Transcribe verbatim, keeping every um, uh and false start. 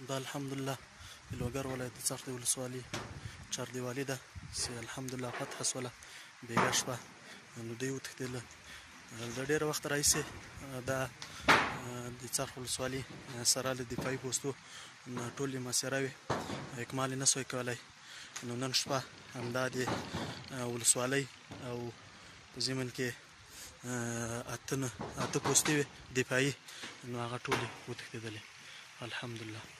دا الحمدلله د لوګر ولایت د څرخ د ولسوالي چاردیوالي ده چې الحمدلله فتح شوله بیګا شوه نو دوی وتښتېدل د ډېره وخت راهیسې دا د څرخ ولسوالي سره له دفاعي پوستو ټولې محاصره وې اکمال یې نه سوی کولی نو نن شپه همدا د ولسوالۍ او په ضمن کې اته اته پوستې وې دفاعي نو هغه ټولې وتښتېدلې الحمدلله